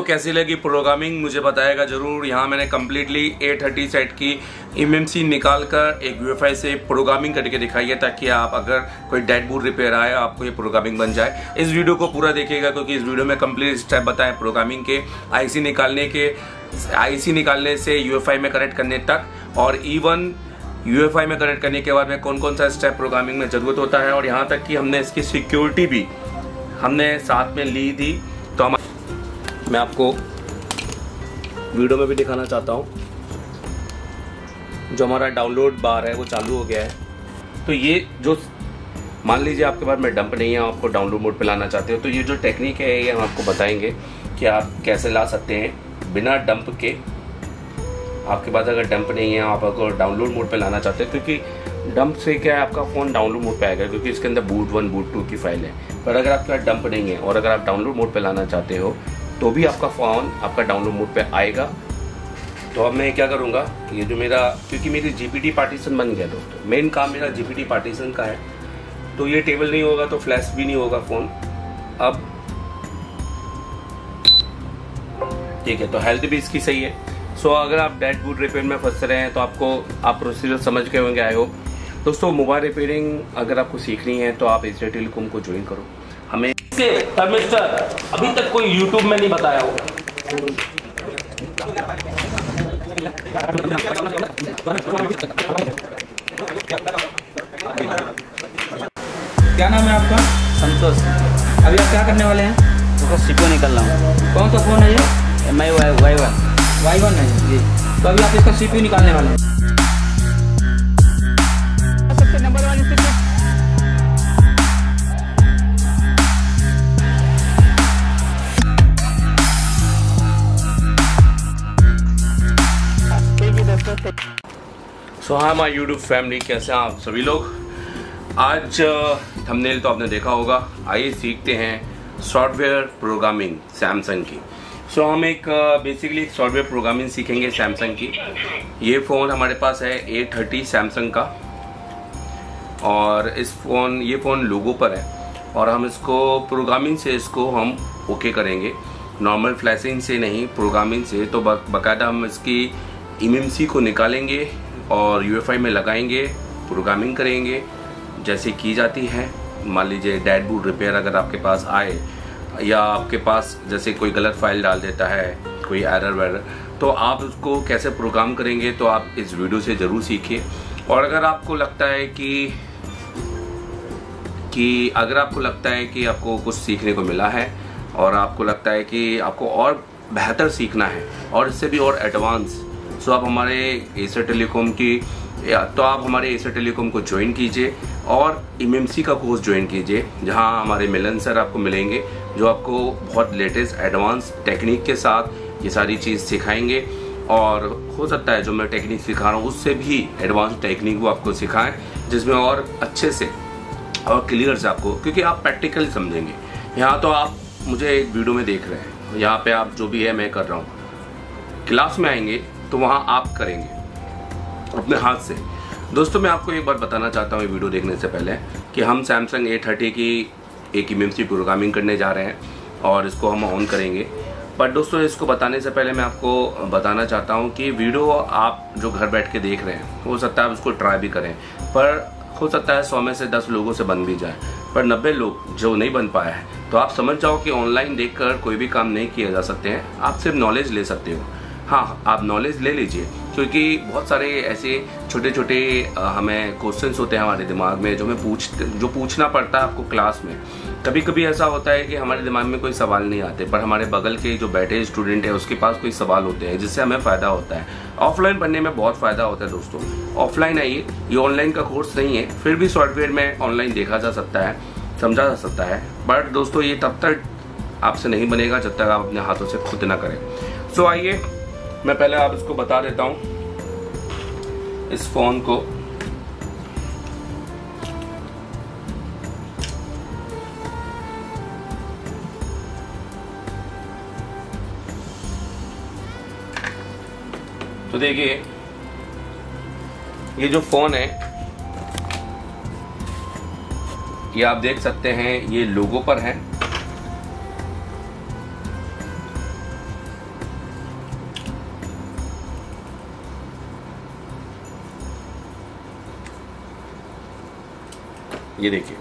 तो कैसी लगी प्रोग्रामिंग मुझे बताएगा जरूर। यहाँ मैंने कम्प्लीटली A30 सेट की MMC निकाल कर एक UEFI से प्रोग्रामिंग करके दिखाई है, ताकि आप अगर कोई डेड बूट रिपेयर आए आपको ये प्रोग्रामिंग बन जाए। इस वीडियो को पूरा देखिएगा क्योंकि इस वीडियो में कंप्लीट स्टेप बताएं प्रोग्रामिंग के, IC निकालने से UEFI में कनेक्ट करने तक, और इवन UEFI में कनेक्ट करने के बाद में कौन कौन सा स्टेप प्रोग्रामिंग में जरूरत होता है, और यहाँ तक कि हमने इसकी सिक्योरिटी भी हमने साथ में ली थी। तो मैं आपको वीडियो में भी दिखाना चाहता हूँ। जो हमारा डाउनलोड बार है वो चालू हो गया है। तो ये जो मान लीजिए आपके पास में डंप नहीं है, आपको डाउनलोड मोड पे लाना चाहते हो, तो ये जो टेक्निक है ये हम आपको बताएंगे कि आप कैसे ला सकते हैं बिना डंप के। आपके पास अगर डंप नहीं है, आप अगर डाउनलोड मोड पे लाना चाहते हैं, क्योंकि डंप से क्या है आपका फ़ोन डाउनलोड मोड पे आएगा क्योंकि इसके अंदर बूट 1 बूट 2 की फाइल है। पर अगर आपके पास डंप नहीं है और अगर आप डाउनलोड मोड पे लाना चाहते हो तो भी आपका फ़ोन आपका डाउनलोड मोड पे आएगा। तो अब मैं क्या करूँगा, ये जो मेरा, क्योंकि मेरी GPD पार्टीशन बन गया दोस्तों, मेन काम मेरा GPD पार्टीशन का है, तो ये टेबल नहीं होगा तो फ्लैश भी नहीं होगा फ़ोन। अब ठीक है, तो हेल्थ भी इसकी सही है। सो अगर आप डेड बूट रिपेयर में फंस रहे हैं तो आप प्रोसीजर समझ के होंगे आई होप। दोस्तों मोबाइल रिपेयरिंग अगर आपको सीखनी है तो आप एशिया टेलीकॉम को ज्वाइन करो। हमें मिस्टर अभी तक कोई YouTube में नहीं बताया हो। क्या नाम है आपका? संतोष। अभी आप क्या करने वाले हैं? तो CPU निकल रहा हूँ। कौन सा फ़ोन है ये? MI Y1 है जी। तो अभी आप इसका CPU निकालने वाले हैं। सबसे नंबर वाली सो हाँ माय यूट्यूब फैमिली, कैसे हैं आप सभी लोग। आज थंबनेल तो आपने देखा होगा। आइए सीखते हैं सॉफ्टवेयर प्रोग्रामिंग सैमसंग की। सो हम एक बेसिकली एक सॉफ्टवेयर प्रोग्रामिंग सीखेंगे सैमसंग की। ये फ़ोन हमारे पास है A30 सैमसंग का, और ये फ़ोन लोगो पर है, और हम इसको प्रोग्रामिंग से इसको हम ओके करेंगे, नॉर्मल फ्लैशिंग से नहीं, प्रोग्रामिंग से। तो बाकायदा हम इसकी MMC को निकालेंगे और UEFI में लगाएंगे, प्रोग्रामिंग करेंगे जैसे की जाती है। मान लीजिए डेड बूट रिपेयर अगर आपके पास आए, या आपके पास जैसे कोई गलत फाइल डाल देता है, कोई एरर वेरर, तो आप उसको कैसे प्रोग्राम करेंगे तो आप इस वीडियो से ज़रूर सीखिए। और अगर आपको लगता है कि आपको कुछ सीखने को मिला है, और आपको लगता है कि आपको और बेहतर सीखना है और इससे भी और एडवांस, सो आप हमारे एशिया टेलीकॉम को ज्वाइन कीजिए और MMC का कोर्स ज्वाइन कीजिए, जहां हमारे मिलन सर आपको मिलेंगे जो आपको बहुत लेटेस्ट एडवांस टेक्निक के साथ ये सारी चीज़ सिखाएंगे। और हो सकता है जो मैं टेक्निक सिखा रहा हूँ उससे भी एडवांस टेक्निक वो आपको सिखाएं, जिसमें और अच्छे से और क्लियर से आपको, क्योंकि आप प्रैक्टिकली समझेंगे। यहाँ तो आप मुझे एक वीडियो में देख रहे हैं, यहाँ पे आप जो भी है मैं कर रहा हूँ, क्लास में आएंगे तो वहाँ आप करेंगे अपने हाथ से। दोस्तों मैं आपको एक बात बताना चाहता हूँ वीडियो देखने से पहले, कि हम सैमसंग A30 की एक MMC प्रोग्रामिंग करने जा रहे हैं और इसको हम ऑन करेंगे। पर दोस्तों इसको बताने से पहले मैं आपको बताना चाहता हूँ कि वीडियो आप जो घर बैठ के देख रहे हैं, हो सकता है आप उसको ट्राई भी करें, पर हो सकता है 100 में से 10 लोगों से बन भी जाए, पर 90 लोग जो नहीं बन पाया है, तो आप समझ जाओ कि ऑनलाइन देखकर कोई भी काम नहीं किया जा सकते हैं। आप सिर्फ नॉलेज ले सकते हो। हाँ, आप नॉलेज ले लीजिए, क्योंकि बहुत सारे ऐसे छोटे छोटे हमें क्वेश्चंस होते हैं हमारे दिमाग में जो पूछना पड़ता है आपको क्लास में। कभी कभी ऐसा होता है कि हमारे दिमाग में कोई सवाल नहीं आते, पर हमारे बगल के जो बैठे स्टूडेंट है उसके पास कोई सवाल होते हैं, जिससे हमें फ़ायदा होता है। ऑफलाइन पढ़ने में बहुत फ़ायदा होता है दोस्तों। ऑफलाइन आइए, ये ऑनलाइन का कोर्स नहीं है, फिर भी सॉफ्टवेयर में ऑनलाइन देखा जा सकता है, समझा जा सकता है। बट दोस्तों ये तब तक आपसे नहीं बनेगा जब तक आप अपने हाथों से खुद ना करें। सो आइए मैं पहले आप इसको बता देता हूँ, इस फोन को तो देखिए ये जो फोन है ये आप देख सकते हैं, ये लोगो पर है। ये देखिए।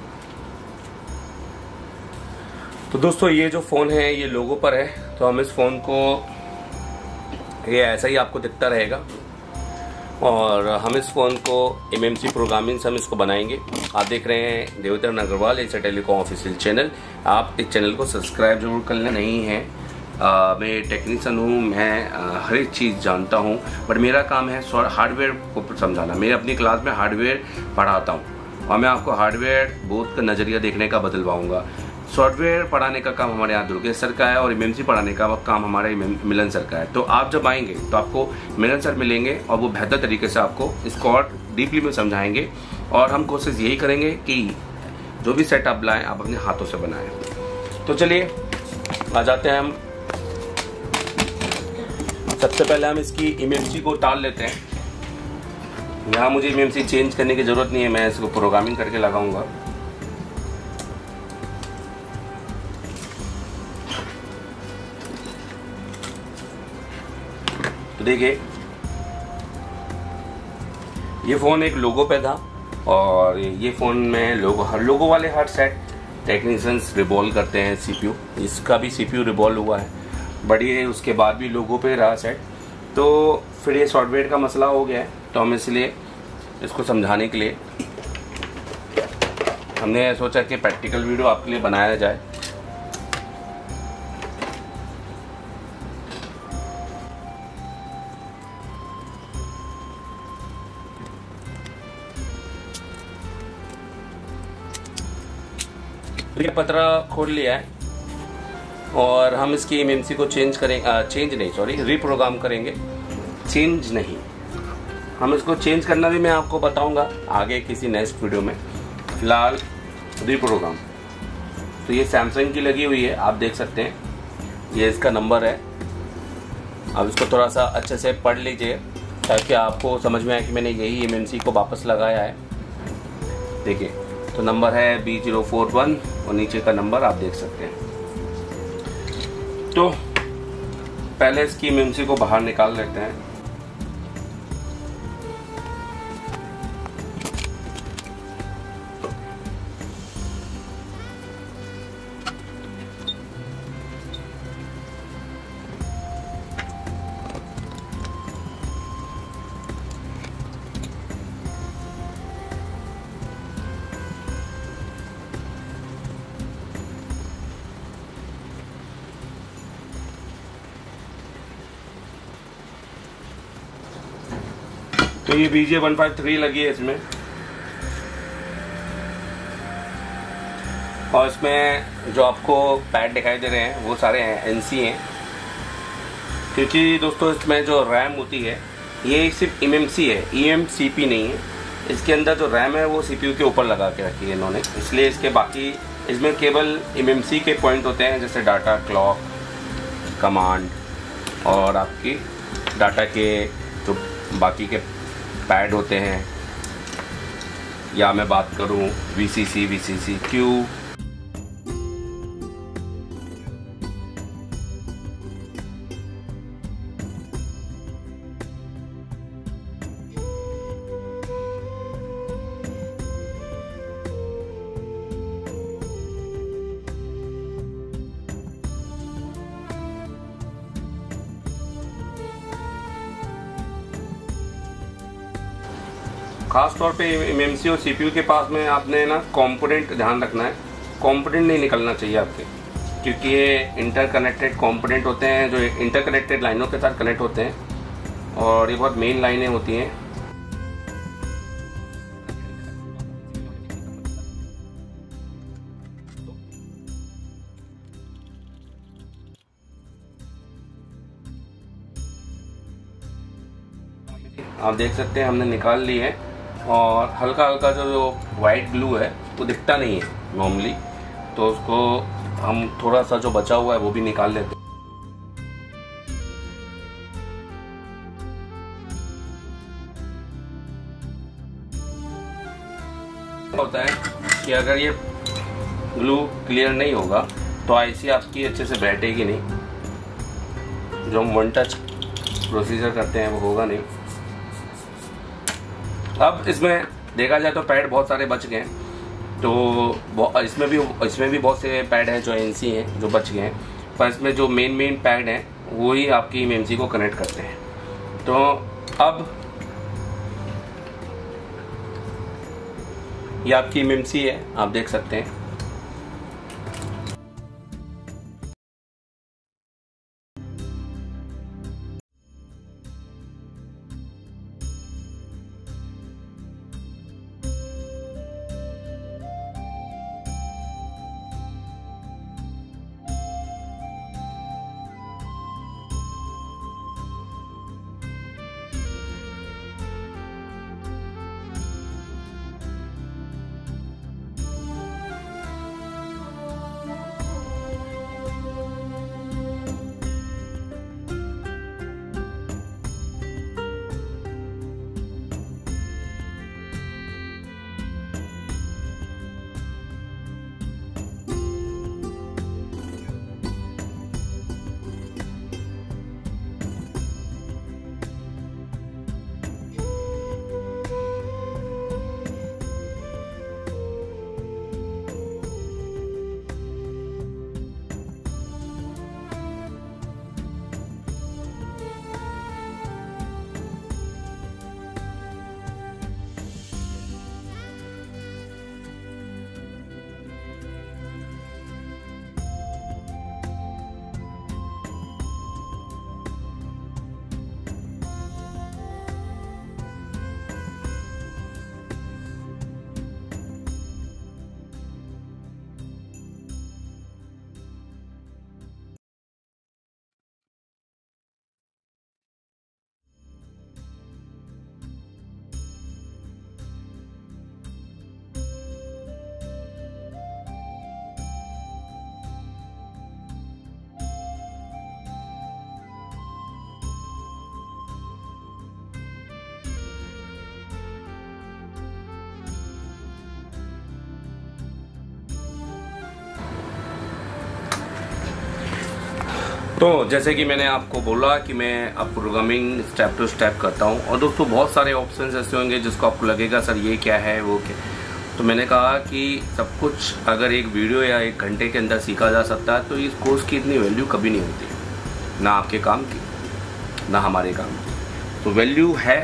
तो दोस्तों ये जो फ़ोन है ये लोगो पर है, तो हम इस फ़ोन को ये ऐसा ही आपको दिखता रहेगा और हम इस फ़ोन को MMC प्रोग्रामिंग से हम इसको बनाएंगे। आप देख रहे हैं Devtaran Agarwal Asia telecom official channel. आप इस चैनल को सब्सक्राइब जरूर कर लें। नहीं है मैं टेक्नीशियन हूँ, मैं हर एक चीज़ जानता हूँ, बट मेरा काम है हार्डवेयर को समझाना। मैं अपनी क्लास में हार्डवेयर पढ़ाता हूँ और मैं आपको हार्डवेयर बोथ का नज़रिया देखने का बदलवाऊँगा। सॉफ्टवेयर पढ़ाने का काम हमारे यहाँ दुर्गेश सर का है और MMC पढ़ाने का काम हमारे मिलन सर का है। तो आप जब आएंगे तो आपको मिलन सर मिलेंगे और वो बेहतर तरीके से आपको इसको और डीपली में समझाएंगे और हम कोशिश यही करेंगे कि जो भी सेटअप लाएँ आप अपने हाथों से बनाएं। तो चलिए आ जाते हैं हम। सबसे पहले हम इसकी MMC को टाल लेते हैं। यहाँ मुझे MMC चेंज करने की ज़रूरत नहीं है, मैं इसको प्रोग्रामिंग करके लगाऊंगा। तो देखिए ये फ़ोन एक लोगो पे था और ये फ़ोन में लोगो वाले हर सेट टेक्नीशियंस रिवॉल्व करते हैं CPU। इसका भी CPU रिवॉल्व हुआ है, बट ये उसके बाद भी लोगो पे रहा सेट। तो फिर ये सॉफ्टवेयर का मसला हो गया है, तो हम इसलिए इसको समझाने के लिए हमने सोचा कि प्रैक्टिकल वीडियो आपके लिए बनाया जाए। ये पतरा खोल लिया है और हम इसकी MMC को रिप्रोग्राम करेंगे। चेंज नहीं, हम इसको चेंज करना भी मैं आपको बताऊंगा आगे किसी नेक्स्ट वीडियो में। फिलहाल रिप्रोग्राम। तो ये सैमसंग की लगी हुई है, आप देख सकते हैं, ये इसका नंबर है। अब इसको थोड़ा सा अच्छे से पढ़ लीजिए ताकि आपको समझ में आए कि मैंने यही MMC को वापस लगाया है। देखिए तो नंबर है B041 और नीचे का नंबर आप देख सकते हैं। तो पहले इसकी MMC को बाहर निकाल लेते हैं। तो ये BJ153 लगी है इसमें और इसमें जो आपको पैड दिखाई दे रहे हैं वो सारे NC हैं, क्योंकि दोस्तों इसमें जो रैम होती है ये सिर्फ MMC है, EMCP नहीं है। इसके अंदर जो रैम है वो CPU के ऊपर लगा के रखी है इन्होंने, इसलिए इसके बाकी इसमें केवल MMC के पॉइंट होते हैं, जैसे डाटा, क्लॉक, कमांड और आपकी डाटा के जो बाकी के पैड होते हैं, या मैं बात करूं VCC, VCCQ, खास तौर पे MMC और CPU के पास में आपने ना कंपोनेंट ध्यान रखना है। कंपोनेंट नहीं निकलना चाहिए आपके, क्योंकि ये इंटरकनेक्टेड कंपोनेंट होते हैं जो इंटरकनेक्टेड लाइनों के साथ कनेक्ट होते हैं और ये बहुत मेन लाइनें होती हैं। आप देख सकते हैं हमने निकाल ली है और हल्का हल्का जो वाइट ग्लू है वो दिखता नहीं है नॉर्मली, तो उसको हम थोड़ा सा जो बचा हुआ है वो भी निकाल लेते हैं। होता है कि अगर ये ग्लू क्लियर नहीं होगा तो आईसी आपकी अच्छे से बैठेगी नहीं, जो हम वन टच प्रोसीजर करते हैं वो होगा नहीं। अब इसमें देखा जाए तो पैड बहुत सारे बच गए, तो इसमें भी बहुत से पैड हैं जो एनसी हैं जो बच गए हैं, पर इसमें जो मेन पैड हैं वो ही आपकी एमएमसी को कनेक्ट करते हैं। तो अब ये आपकी एमएमसी है, आप देख सकते हैं। तो जैसे कि मैंने आपको बोला कि मैं अब प्रोग्रामिंग स्टेप टू स्टेप करता हूं, और दोस्तों बहुत सारे ऑप्शंस ऐसे होंगे जिसको आपको लगेगा सर ये क्या है वो क्या। तो मैंने कहा कि सब कुछ अगर एक वीडियो या 1 घंटे के अंदर सीखा जा सकता है तो इस कोर्स की इतनी वैल्यू कभी नहीं होती, ना आपके काम की ना हमारे काम की। तो वैल्यू है,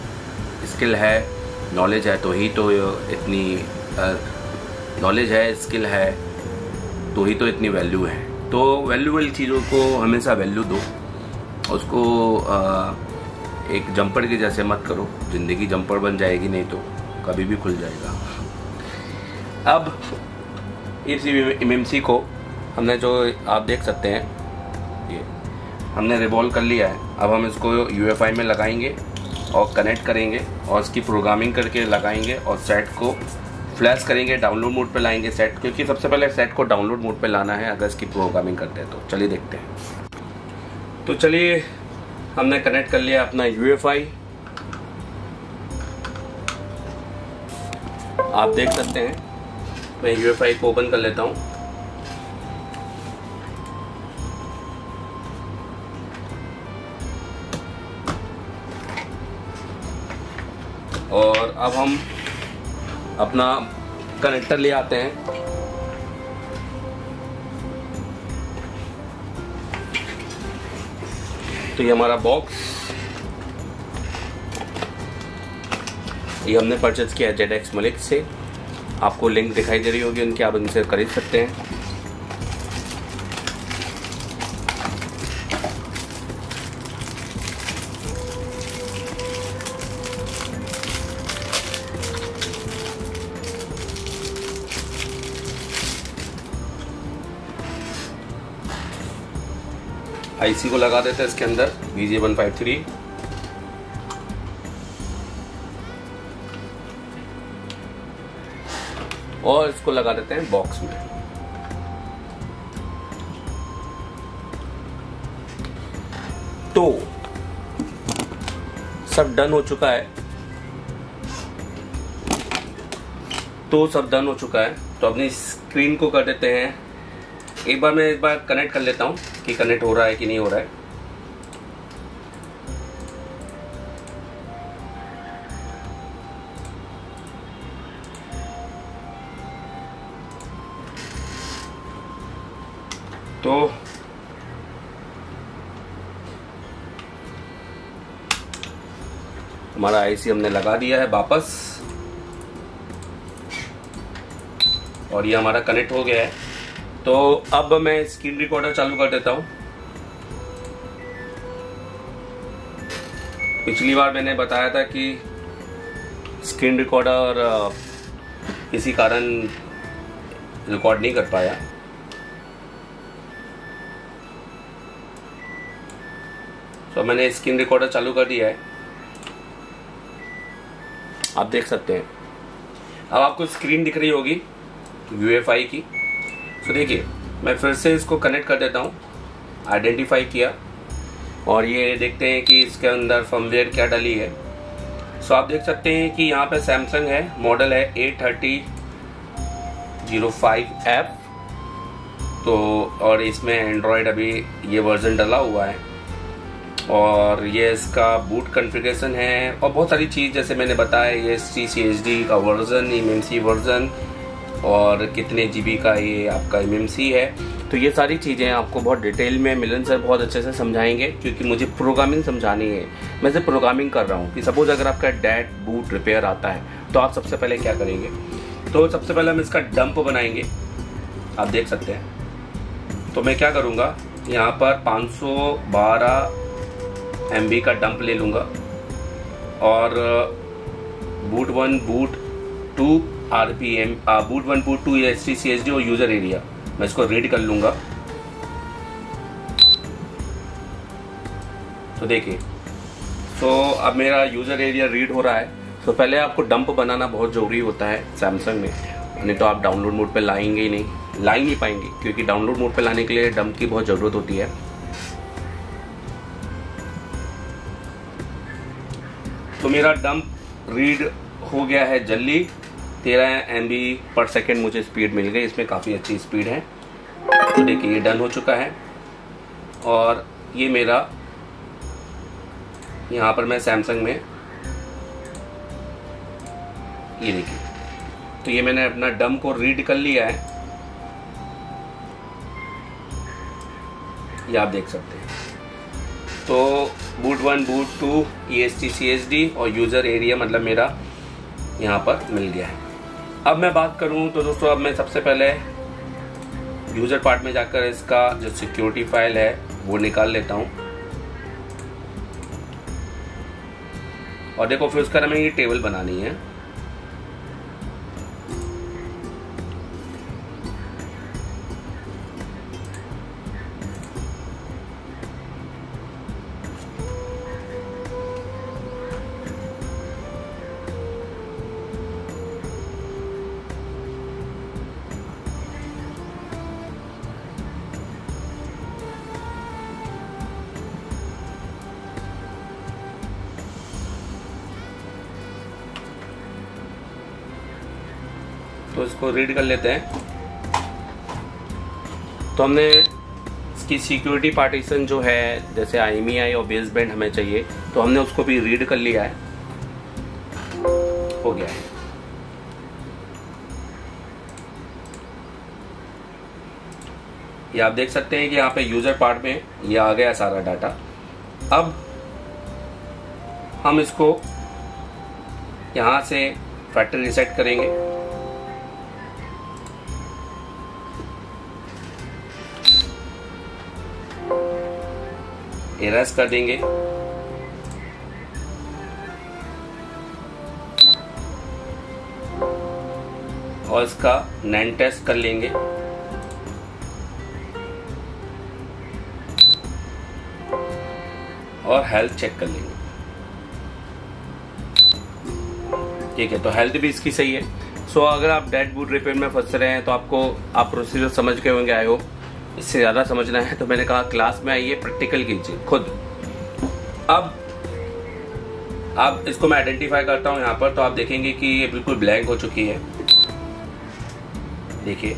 स्किल है, नॉलेज है, तो ही तो इतनी नॉलेज है, स्किल है, तो ही तो इतनी वैल्यू है। तो वैल्यूबल चीज़ों को हमेशा वैल्यू दो, उसको एक जंपर के जैसे मत करो, ज़िंदगी जंपर बन जाएगी नहीं तो कभी भी खुल जाएगा। अब इस एमएमसी को हमने जो आप देख सकते हैं ये हमने रिवॉल्व कर लिया है। अब हम इसको यूएफआई में लगाएंगे और कनेक्ट करेंगे और इसकी प्रोग्रामिंग करके लगाएंगे और सेट को फ्लैश करेंगे, डाउनलोड मोड पे लाएंगे सेट, क्योंकि सबसे पहले सेट को डाउनलोड मोड पे लाना है अगर इसकी प्रोग्रामिंग करते हैं तो। चलिए देखते हैं। तो चलिए हमने कनेक्ट कर लिया अपना यूएफआई, आप देख सकते हैं। मैं यूएफआई को ओपन कर लेता हूं। और अब हम अपना कनेक्टर ले आते हैं। तो ये हमारा बॉक्स, ये हमने परचेज किया ZX मलिक से। आपको लिंक दिखाई दे रही होगी उनकी, आप उनसे खरीद सकते हैं। आईसी को लगा देते हैं इसके अंदर, VJ153। और इसको लगा देते हैं बॉक्स में। तो सब डन हो चुका है। तो अपनी स्क्रीन को कर देते हैं। एक बार कनेक्ट कर लेता हूं कि कनेक्ट हो रहा है कि नहीं हो रहा है। तो हमारा आईसी हमने लगा दिया है वापस और ये हमारा कनेक्ट हो गया है। तो अब मैं स्क्रीन रिकॉर्डर चालू कर देता हूँ। पिछली बार मैंने बताया था कि स्क्रीन रिकॉर्डर किसी कारण रिकॉर्ड नहीं कर पाया। तो मैंने स्क्रीन रिकॉर्डर चालू कर दिया है, आप देख सकते हैं। अब आपको स्क्रीन दिख रही होगी UEFI की। तो देखिए मैं फिर से इसको कनेक्ट कर देता हूँ। आइडेंटिफाई किया और ये देखते हैं कि इसके अंदर फर्मवेयर क्या डली है। सो आप देख सकते हैं कि यहाँ पे सैमसंग है, मॉडल है A3005F। तो और इसमें एंड्रॉयड अभी ये वर्जन डला हुआ है और ये इसका बूट कॉन्फ़िगरेशन है और बहुत सारी चीज़ जैसे मैंने बताया, ये CCHD का वर्जन, MMC वर्जन और कितने GB का ये आपका MMC है। तो ये सारी चीज़ें आपको बहुत डिटेल में मिलन सर बहुत अच्छे से समझाएंगे, क्योंकि मुझे प्रोग्रामिंग समझानी है। मैं सिर्फ प्रोग्रामिंग कर रहा हूँ कि सपोज अगर आपका डैट बूट रिपेयर आता है तो आप सबसे पहले क्या करेंगे। तो सबसे पहले हम इसका डंप बनाएंगे, आप देख सकते हैं। तो मैं क्या करूँगा, यहाँ पर 512 MB का डंप ले लूँगा और boot 1 boot 2 RPM boot 1 boot 2 STCHD और यूज़र एरिया मैं इसको रीड कर लूँगा। तो देखिए, तो अब मेरा यूज़र एरिया रीड हो रहा है। तो पहले आपको डंप बनाना बहुत ज़रूरी होता है सैमसंग में, नहीं तो आप डाउनलोड मोड पे लाएंगे ही नहीं, ला ही नहीं पाएंगे, क्योंकि डाउनलोड मोड पे लाने के लिए डंप की बहुत ज़रूरत होती है। तो मेरा डंप रीड हो गया है जल्दी, 13 MB/s मुझे स्पीड मिल गई, इसमें काफ़ी अच्छी स्पीड है। तो देखिए ये डन हो चुका है और ये मेरा यहाँ पर मैं सैमसंग में ये देखिए, तो ये मैंने अपना डंप को रीड कर लिया है, ये आप देख सकते हैं। तो बूट 1 बूट 2 ESTCHD और यूज़र एरिया मतलब मेरा यहाँ पर मिल गया है। अब मैं बात करूँ तो दोस्तों, अब मैं सबसे पहले यूज़र पार्ट में जाकर इसका जो सिक्योरिटी फाइल है वो निकाल लेता हूँ और देखो फिर उसका हमें ये टेबल बनानी है। तो इसको रीड कर लेते हैं। तो हमने इसकी सिक्योरिटी पार्टीशन जो है, जैसे IMEI और बेस बैंड हमें चाहिए, तो हमने उसको भी रीड कर लिया है, हो गया है। ये आप देख सकते हैं कि यहाँ पे यूजर पार्ट में ये आ गया सारा डाटा। अब हम इसको यहाँ से फैक्ट्री रीसेट करेंगे। इरेज कर देंगे और इसका नैन टेस्ट कर लेंगे और हेल्थ चेक कर लेंगे। ठीक है, तो हेल्थ भी इसकी सही है। सो अगर आप डेड बूट रिपेयर में फंस रहे हैं तो आपको आप प्रोसीजर समझ के होंगे, आए हो। इससे ज़्यादा समझना है तो मैंने कहा क्लास में आइए, प्रैक्टिकल कीजिए खुद। अब इसको मैं आइडेंटिफाई करता हूँ यहाँ पर, तो आप देखेंगे कि ये बिल्कुल ब्लैंक हो चुकी है, देखिए।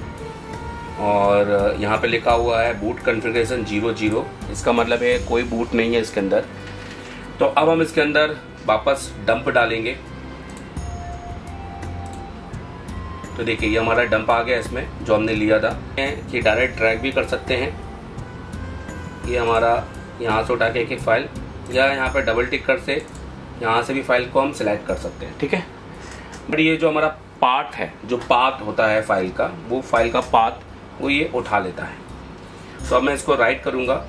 और यहाँ पे लिखा हुआ है बूट कॉन्फ़िगरेशन 00, इसका मतलब है कोई बूट नहीं है इसके अंदर। तो अब हम इसके अंदर वापस डंप डालेंगे तो देखिए ये हमारा डंप आ गया इसमें जो हमने लिया था कि डायरेक्ट ड्रैग भी कर सकते हैं। ये हमारा यहाँ से उठा के एक फाइल या यहाँ पर डबल टिक कर से यहाँ से भी फाइल को हम सिलेक्ट कर सकते हैं, ठीक है। बट ये जो हमारा पार्ट है, जो पाथ होता है फाइल का, वो फाइल का पाथ वो ये उठा लेता है। तो अब मैं इसको राइट करूंगा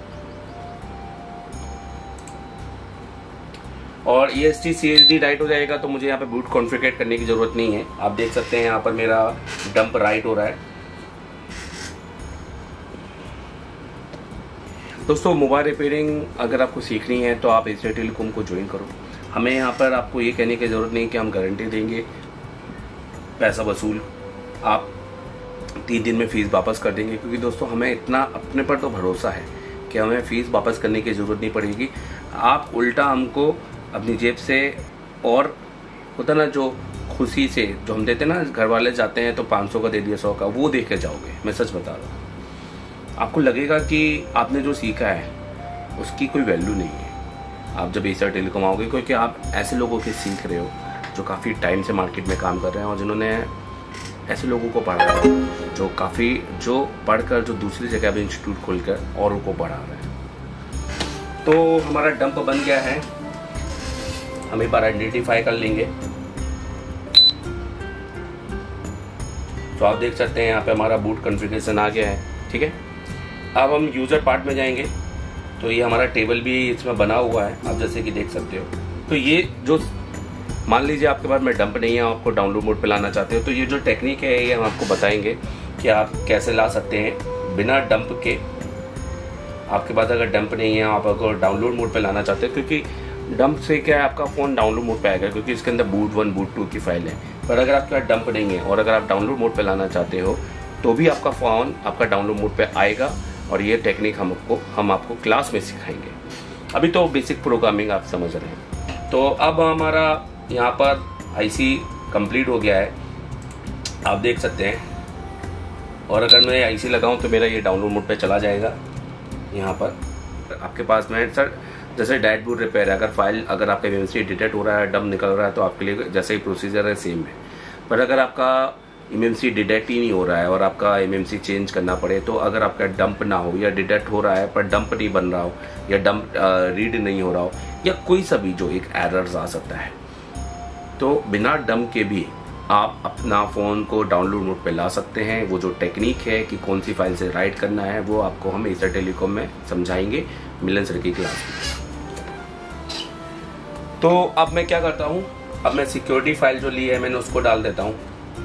और EST/CSD राइट हो जाएगा, तो मुझे यहाँ पे बूट कॉन्फ़िगर करने की जरूरत नहीं है। आप देख सकते हैं यहाँ पर मेरा डंप राइट हो रहा है। दोस्तों मोबाइल रिपेयरिंग अगर आपको सीखनी है तो आप एशिया टेलीकॉम को ज्वाइन करो। हमें यहाँ पर आपको ये कहने की ज़रूरत नहीं कि हम गारंटी देंगे, पैसा वसूल, आप 3 दिन में फ़ीस वापस कर देंगे, क्योंकि दोस्तों हमें इतना अपने पर तो भरोसा है कि हमें फ़ीस वापस करने की ज़रूरत नहीं पड़ेगी। आप उल्टा हमको अपनी जेब से और होता ना जो खुशी से जो हम देते ना, घर वाले जाते हैं तो 500 का दे दिया 100 का, वो देख के जाओगे। मैं सच बता रहा हूँ, आपको लगेगा कि आपने जो सीखा है उसकी कोई वैल्यू नहीं है आप जब एशिया टेलीकॉम आओगे, क्योंकि आप ऐसे लोगों के सीख रहे हो जो काफ़ी टाइम से मार्केट में काम कर रहे हैं और जिन्होंने ऐसे लोगों को पढ़ा है जो पढ़कर जो दूसरी जगह पे इंस्टीट्यूट खोलकर औरों को पढ़ा रहे हैं। तो हमारा डंप बन गया है, हम एक बार आइडेंटिफाई कर लेंगे। तो आप देख सकते हैं यहाँ पे हमारा बूट कॉन्फ़िगरेशन आ गया है, ठीक है। अब हम यूज़र पार्ट में जाएंगे, तो ये हमारा टेबल भी इसमें बना हुआ है, आप जैसे कि देख सकते हो। तो ये जो मान लीजिए आपके पास में डंप नहीं है, आपको डाउनलोड मोड पे लाना चाहते हो, तो ये जो टेक्निक है ये हम आपको बताएंगे कि आप कैसे ला सकते हैं बिना डंप के। आपके पास अगर डंप नहीं है, आप अगर डाउनलोड मोड पे लाना चाहते हो, क्योंकि डंप से क्या है आपका फ़ोन डाउनलोड मोड पे आएगा, क्योंकि इसके अंदर बूट 1 बूट 2 की फाइल है। पर अगर आपके पास डंप नहीं है और अगर आप डाउनलोड मोड पे लाना चाहते हो तो भी आपका फ़ोन आपका डाउनलोड मोड पे आएगा, और ये टेक्निक हम आपको क्लास में सिखाएंगे। अभी तो बेसिक प्रोग्रामिंग आप समझ रहे हैं। तो अब हमारा यहाँ पर IC कंप्लीट हो गया है, आप देख सकते हैं। और अगर मैं IC लगाऊं तो मेरा ये डाउनलोड मोड पे चला जाएगा। यहाँ पर आपके पास में सर जैसे डायरेक्ट बूट रिपेयर है, अगर आपका MMC डिटेक्ट हो रहा है, डंप निकल रहा है, तो आपके लिए जैसे ही प्रोसीजर है सेम है। पर अगर आपका MMC डिटेक्ट ही नहीं हो रहा है और आपका MMC चेंज करना पड़े, तो अगर आपका डंप ना हो या डिटेक्ट हो रहा है पर डंप नहीं बन रहा हो या डंप रीड नहीं हो रहा हो या कोई सा भी जो एक एरर्स आ सकता है, तो बिना डंप के भी आप अपना फ़ोन को डाउनलोड मोड पे ला सकते हैं। वो जो टेक्निक है कि कौन सी फाइल से राइट करना है वो आपको हम एशिया टेलीकॉम में समझाएंगे मिलन सर की क्लास में। तो अब मैं क्या करता हूँ, अब मैं सिक्योरिटी फाइल जो ली है मैंने उसको डाल देता हूँ,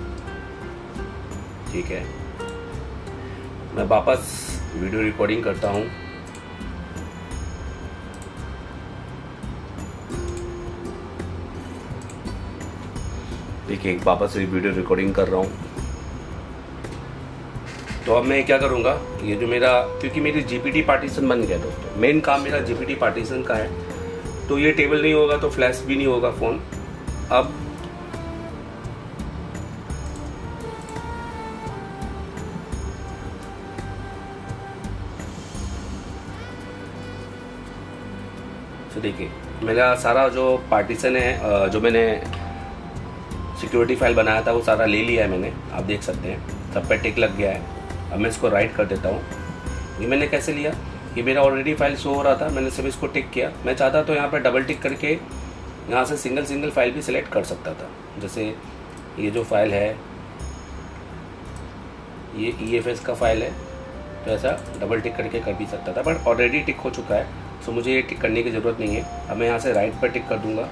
ठीक है। मैं वापस वीडियो रिकॉर्डिंग करता हूँ। देखिए वापस वीडियो रिकॉर्डिंग कर रहा हूँ। तो अब मैं क्या करूँगा, ये जो मेरा, क्योंकि मेरी GPT पार्टीशन बन गया दोस्तों, मेन काम मेरा GPT पार्टीशन का है, तो ये टेबल नहीं होगा तो फ्लैश भी नहीं होगा फ़ोन। अब तो देखिए मेरा सारा जो पार्टीशन है, जो मैंने सिक्योरिटी फाइल बनाया था वो सारा ले लिया है मैंने, आप देख सकते हैं सब पे टिक लग गया है। अब मैं इसको राइट कर देता हूँ। ये मैंने कैसे लिया, ये मेरा ऑलरेडी फाइल शो हो रहा था, मैंने सिर्फ इसको टिक किया। मैं चाहता तो यहाँ पे डबल टिक करके यहाँ से सिंगल फाइल भी सिलेक्ट कर सकता था। जैसे ये जो फाइल है ये EFS का फाइल है, तो ऐसा डबल टिक करके कर भी सकता था, बट ऑलरेडी टिक हो चुका है, सो मुझे ये टिक करने की ज़रूरत नहीं है। अब मैं यहाँ से राइट पर टिक कर दूँगा,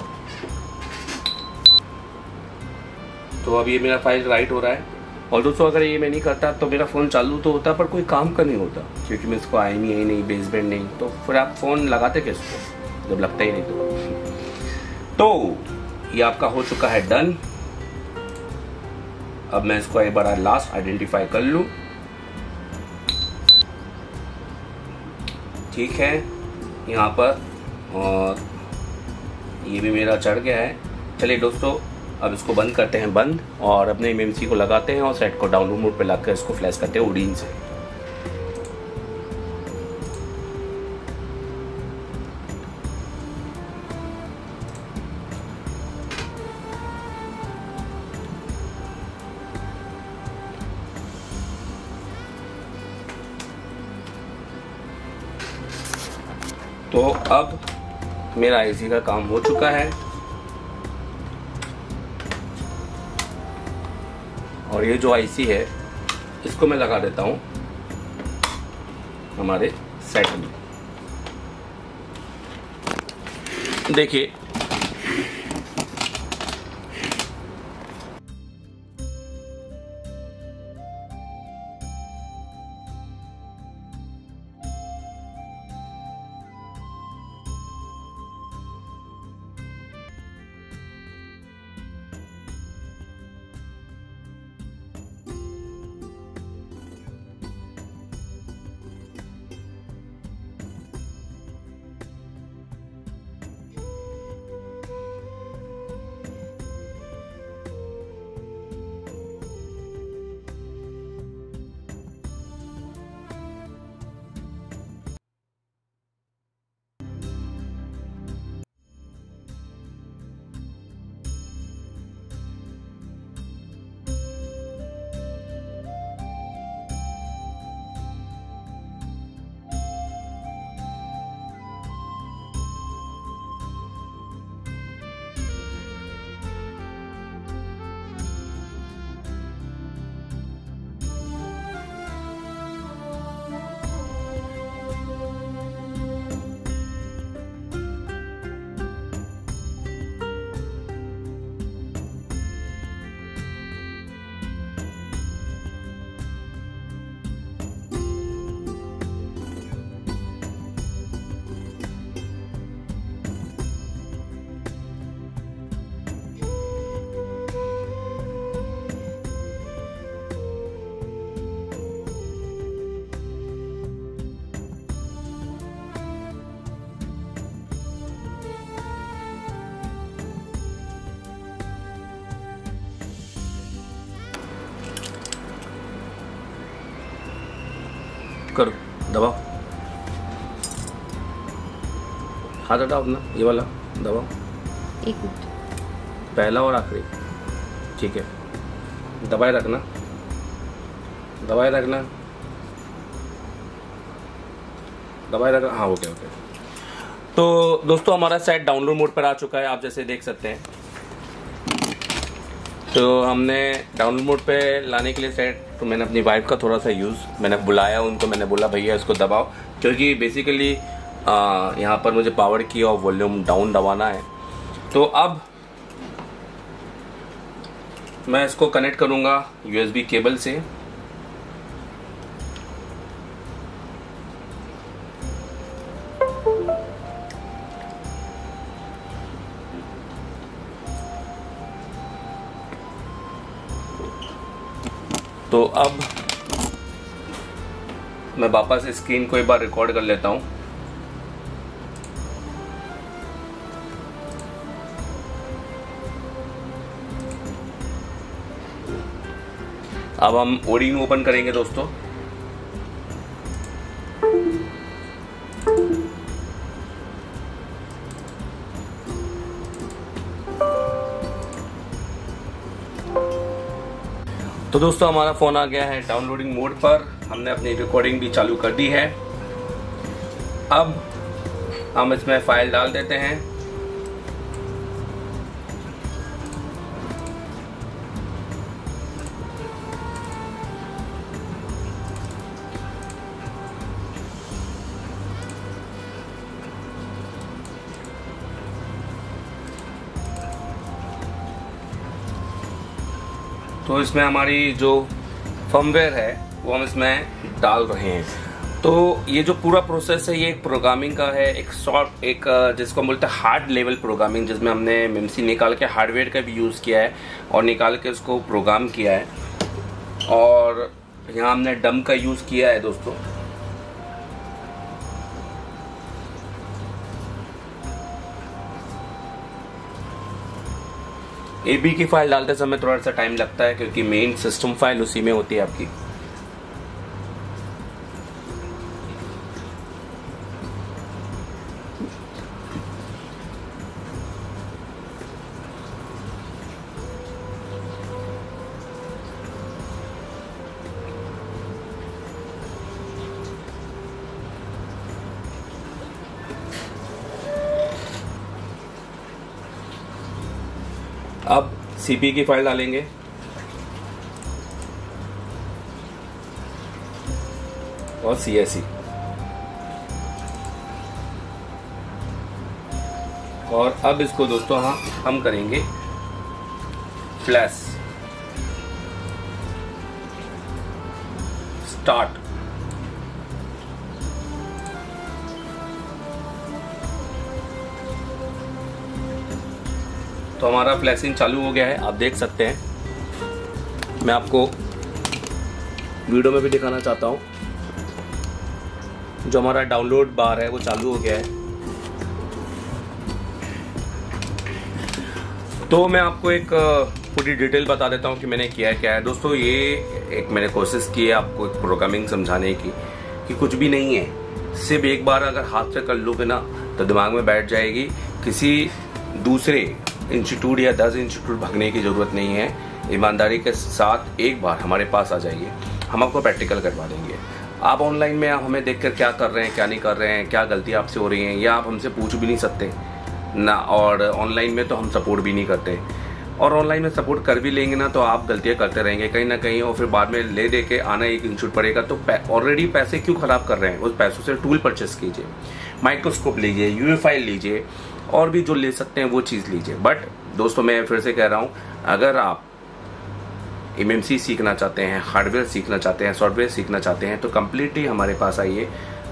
तो अब ये मेरा फाइल राइट हो रहा है। और दोस्तों अगर ये मैं नहीं करता तो मेरा फ़ोन चालू तो होता पर कोई काम का नहीं होता, क्योंकि मैं इसको आई नहीं बेसबैंड नहीं, तो फिर आप फ़ोन लगाते किसको जब लगता ही नहीं तो ये आपका हो चुका है डन। अब मैं इसको एक बार लास्ट आइडेंटिफाई कर लूँ, ठीक है यहाँ पर, और ये भी मेरा चढ़ गया है। चलिए दोस्तों अब इसको बंद करते हैं बंद, और अपने MMC को लगाते हैं और सेट को डाउनलोड मोड पे लगाकर इसको फ्लैश करते हैं ओडीन से। तो अब मेरा आईसी का काम हो चुका है और ये जो आईसी है इसको मैं लगा देता हूँ हमारे सेट में। देखिए करो, दबाओ, हाथ हटाओ अपना, ये वाला दबाओ, एक मिनट, पहला और आखिरी, ठीक है, दबाए रखना, दबाए रखना, दबाए रखना, हाँ ओके ओके। तो दोस्तों हमारा सेट डाउनलोड मोड पर आ चुका है, आप जैसे देख सकते हैं। तो हमने डाउनलोड मोड पे लाने के लिए सेट, तो मैंने अपनी वाइफ का थोड़ा सा यूज़, मैंने बुलाया उनको, मैंने बोला भैया इसको दबाओ, क्योंकि बेसिकली यहाँ पर मुझे पावर की और वॉल्यूम डाउन दबाना है। तो अब मैं इसको कनेक्ट करूँगा USB केबल से। तो अब मैं वापस स्क्रीन को एक बार रिकॉर्ड कर लेता हूं। अब हम ओडिनो ओपन करेंगे दोस्तों। तो दोस्तों हमारा फ़ोन आ गया है डाउनलोडिंग मोड पर, हमने अपनी रिकॉर्डिंग भी चालू कर दी है। अब हम इसमें फाइल डाल देते हैं। तो इसमें हमारी जो फर्मवेयर है वो हम इसमें डाल रहे हैं। तो ये जो पूरा प्रोसेस है ये एक प्रोग्रामिंग का है, एक जिसको बोलते हैं हार्ड लेवल प्रोग्रामिंग, जिसमें हमने मेमसी निकाल के हार्डवेयर का भी यूज़ किया है और निकाल के उसको प्रोग्राम किया है। और यहाँ हमने डम का यूज़ किया है दोस्तों। AB की फाइल डालते समय थोड़ा सा टाइम लगता है, क्योंकि मेन सिस्टम फाइल उसी में होती है आपकी। अब सीपी की फाइल डालेंगे, और CSE, और अब इसको दोस्तों हम करेंगे फ्लैश स्टार्ट। तो हमारा फ्लैशिंग चालू हो गया है, आप देख सकते हैं। मैं आपको वीडियो में भी दिखाना चाहता हूं, जो हमारा डाउनलोड बार है वो चालू हो गया है। तो मैं आपको एक पूरी डिटेल बता देता हूँ कि मैंने किया है क्या है। दोस्तों ये एक मैंने कोशिश की है आपको एक प्रोग्रामिंग समझाने की, कि कुछ भी नहीं है, सिर्फ एक बार अगर हाथ से कर लोगे ना तो दिमाग में बैठ जाएगी। किसी दूसरे इंस्टीट्यूट या 10 इंस्टीट्यूट भागने की जरूरत नहीं है। ईमानदारी के साथ एक बार हमारे पास आ जाइए, हम आपको प्रैक्टिकल करवा देंगे। आप ऑनलाइन में आप हमें देखकर क्या कर रहे हैं, क्या नहीं कर रहे हैं, क्या गलती आपसे हो रही है, या आप हमसे पूछ भी नहीं सकते ना। और ऑनलाइन में तो हम सपोर्ट भी नहीं करते, और ऑनलाइन में सपोर्ट कर भी लेंगे ना तो आप गलतियां करते रहेंगे कहीं ना कहीं, और फिर बाद में ले दे के आना एक इंस्टीट्यूट पड़ेगा। तो ऑलरेडी पैसे क्यों खराब कर रहे हैं? उस पैसों से टूल परचेस कीजिए, माइक्रोस्कोप लीजिए, यूवी फाइल लीजिए, और भी जो ले सकते हैं वो चीज़ लीजिए। बट दोस्तों मैं फिर से कह रहा हूँ, अगर आप MMC सीखना चाहते हैं, हार्डवेयर सीखना चाहते हैं, सॉफ्टवेयर सीखना चाहते हैं, तो कम्प्लीटली हमारे पास आइए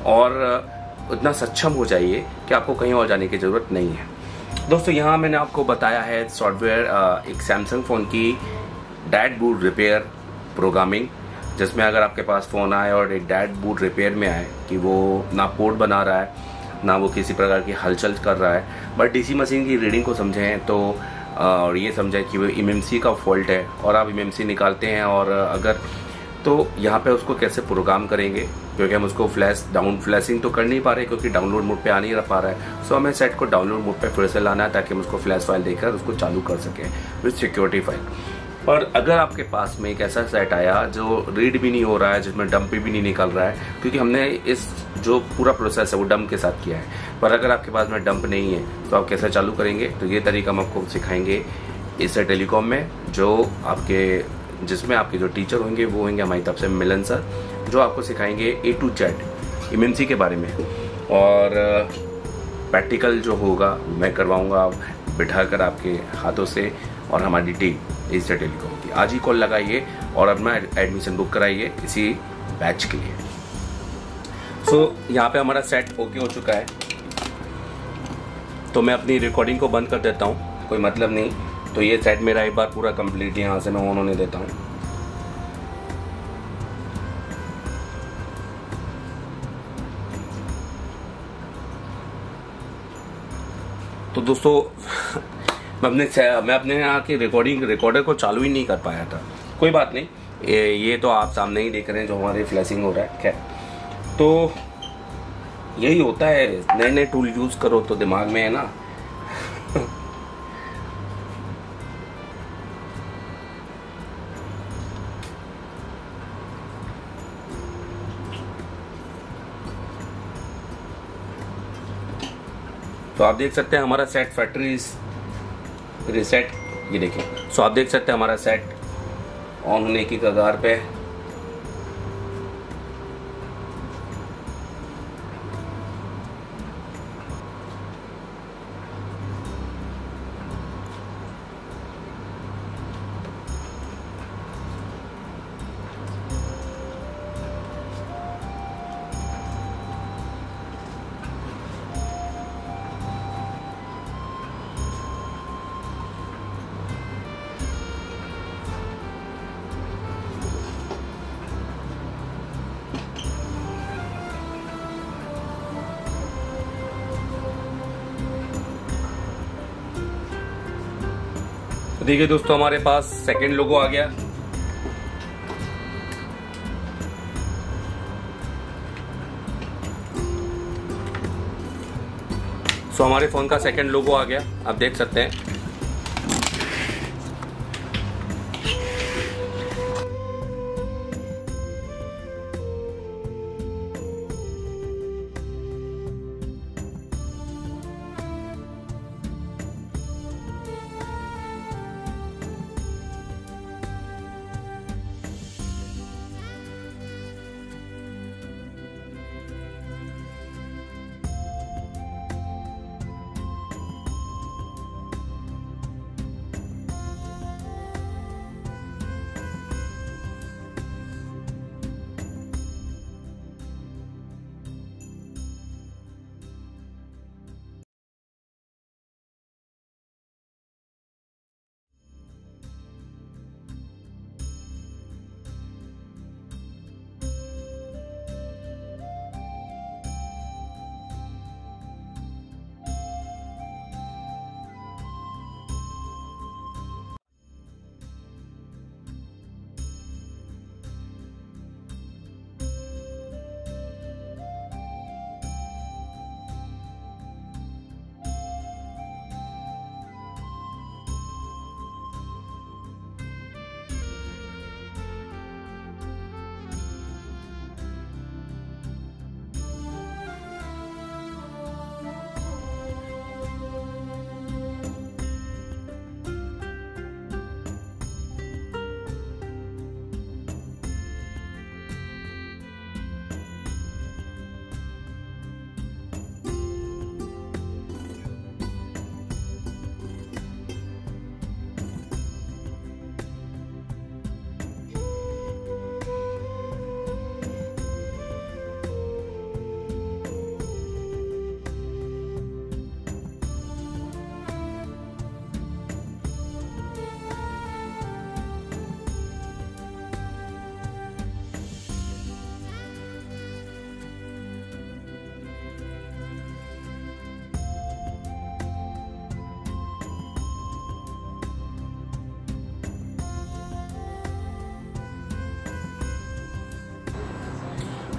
और उतना सक्षम हो जाइए कि आपको कहीं और जाने की ज़रूरत नहीं है। दोस्तों यहाँ मैंने आपको बताया है सॉफ्टवेयर, एक सैमसंग फ़ोन की डैड बूट रिपेयर प्रोग्रामिंग, जिसमें अगर आपके पास फ़ोन आए और एक डैड बूट रिपेयर में आए कि वो ना पोर्ट बना रहा है, ना वो किसी प्रकार की हलचल कर रहा है, बट DC मशीन की रीडिंग को समझें तो और ये समझें कि वो MMC का फॉल्ट है, और आप MMC निकालते हैं, और अगर तो यहाँ पे उसको कैसे प्रोग्राम करेंगे, क्योंकि हम उसको फ्लैशिंग तो कर नहीं पा रहे क्योंकि डाउनलोड मोड पे आ नहीं पा रहा है। सो हमें सेट को डाउनलोड मोड पे फिर से लाना है ताकि हम उसको फ्लैश फाइल देकर उसको चालू कर सकें विद सिक्योरिटी फाइल। और अगर आपके पास में एक ऐसा सेट आया जो रीड भी नहीं हो रहा है, जिसमें डंप भी नहीं निकल रहा है, क्योंकि हमने इस जो पूरा प्रोसेस है वो डंप के साथ किया है, पर अगर आपके पास में डंप नहीं है तो आप कैसे चालू करेंगे, तो ये तरीका हम आपको सिखाएंगे इस टेलीकॉम में, जिसमें आपके जो टीचर होंगे वो होंगे हमारी तरफ से मिलन सर, जो आपको सिखाएंगे A to Z MMC के बारे में। और प्रैक्टिकल जो होगा मैं करवाऊंगा बिठा कर आपके हाथों से, और हमारी टीम इस टेलीकॉम की। आज ही कॉल लगाइए और अपना एडमिशन बुक कराइए इसी बैच के लिए। सो यहाँ पे हमारा सेट ओके हो चुका है, तो मैं अपनी रिकॉर्डिंग को बंद कर देता हूँ, कोई मतलब नहीं। तो ये सेट मेरा एक बार पूरा कंप्लीट यहाँ से मैं ऑन होने देता हूँ। तो दोस्तों मैं अपने यहाँ की रिकॉर्डर को चालू ही नहीं कर पाया था। कोई बात नहीं, ये तो आप सामने ही देख रहे हैं जो हमारी फ्लैशिंग हो रहा है। खैर, तो यही होता है, नए नए टूल यूज़ करो तो दिमाग में है ना। तो आप देख सकते हैं हमारा सेट फैक्ट्री रिसेट, ये देखें। सो आप देख सकते हैं हमारा सेट ऑन होने की कगार पे। देखिए दोस्तों हमारे पास सेकंड लोगो आ गया। सो हमारे फोन का सेकंड लोगो आ गया, आप देख सकते हैं।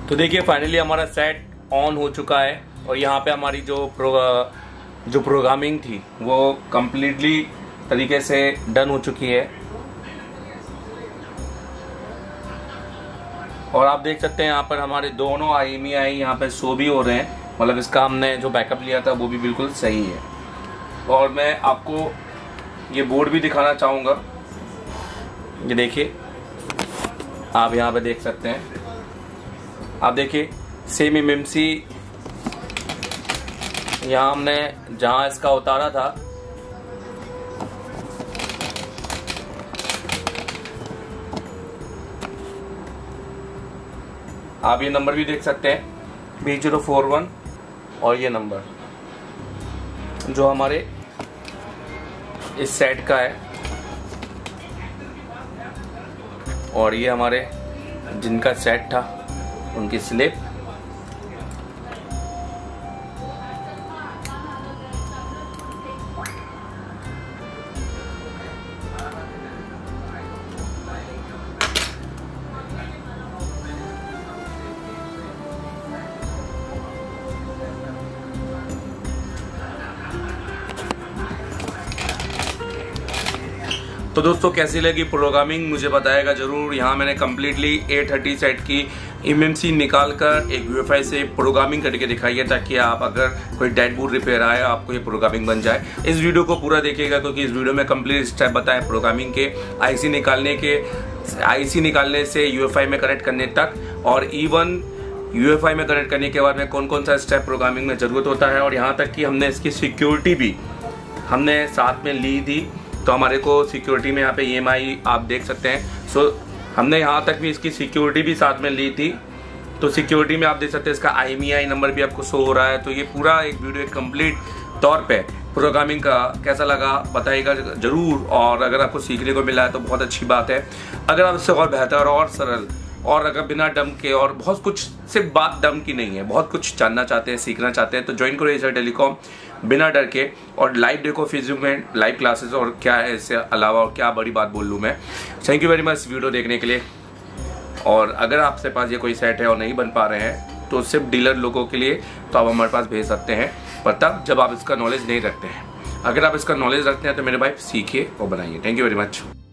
तो देखिए फाइनली हमारा सेट ऑन हो चुका है और यहाँ पे हमारी जो प्रोग्रामिंग थी वो कम्प्लीटली तरीके से डन हो चुकी है। और आप देख सकते हैं यहाँ पर हमारे दोनों IMEI यहाँ पे शो भी हो रहे हैं, मतलब इसका हमने जो बैकअप लिया था वो भी बिल्कुल सही है। और मैं आपको ये बोर्ड भी दिखाना चाहूँगा, ये देखिए आप यहाँ पे देख सकते हैं, आप देखिए सेम MMC यहाँ हमने जहाँ इसका उतारा था आप ये नंबर भी देख सकते हैं B041 और ये नंबर जो हमारे इस सेट का है और ये हमारे जिनका सेट था उनकी स्लिप। तो दोस्तों कैसी लगी प्रोग्रामिंग मुझे बताएगा जरूर। यहाँ मैंने कम्प्लीटली A30 सेट की MMC निकाल कर एक UEFI से प्रोग्रामिंग करके दिखाई है ताकि आप अगर कोई डेड बूट रिपेयर आए आपको ये प्रोग्रामिंग बन जाए। इस वीडियो को पूरा देखिएगा क्योंकि इस वीडियो में कंप्लीट स्टेप बताए प्रोग्रामिंग के, IC निकालने से UEFI में कनेक्ट करने तक और इवन UEFI में कनेक्ट करने के बाद में कौन कौन सा स्टेप प्रोग्रामिंग में ज़रूरत होता है। और यहाँ तक कि हमने इसकी सिक्योरिटी भी हमने साथ में ली थी, तो हमारे को सिक्योरिटी में यहाँ पे EMI आप देख सकते हैं। सो हमने यहाँ तक भी इसकी सिक्योरिटी भी साथ में ली थी, तो सिक्योरिटी में आप देख सकते हैं इसका IMEI नंबर भी आपको शो हो रहा है। तो ये पूरा एक वीडियो एक कंप्लीट तौर पे प्रोग्रामिंग का कैसा लगा बताइएगा जरूर। और अगर आपको सीखने को मिला है तो बहुत अच्छी बात है। अगर आप इससे और बेहतर और सरल और अगर बिना डम के और बहुत कुछ, सिर्फ बात डम की नहीं है, बहुत कुछ जानना चाहते हैं, सीखना चाहते हैं तो ज्वाइन करो एशिया टेलीकॉम बिना डर के। और लाइव देखो फेसबुक में लाइव क्लासेस, और क्या है इससे अलावा और क्या बड़ी बात बोल लूँ मैं। Thank you very much video देखने के लिए। और अगर आपसे पास ये कोई सेट है और नहीं बन पा रहे हैं तो सिर्फ डीलर लोगों के लिए तो आप हमारे पास भेज सकते हैं, पर तब जब आप इसका नॉलेज नहीं रखते हैं। अगर आप इसका नॉलेज रखते हैं तो मेरे भाई सीखिए और बनाइए। Thank you very much.